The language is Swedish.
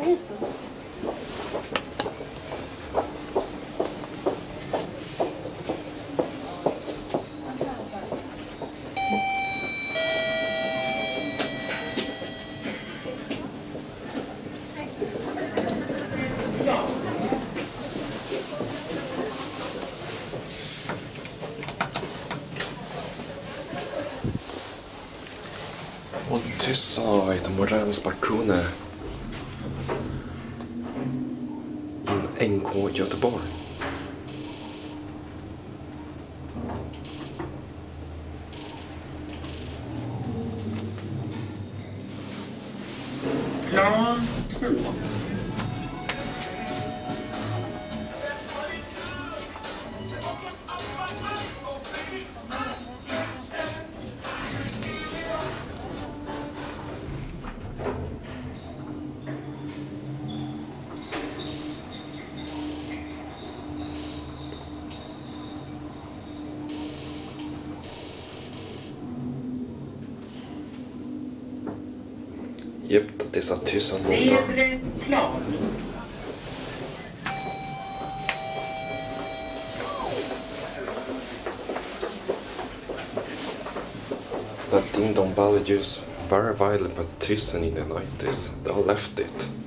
Odysseus ett morens balkoner in NK Göteborg. Plan 2. Japp, dessa tusen motor. Nedre plan. That ding dong bell used very widely by Thyssen in the 90s. They all left it.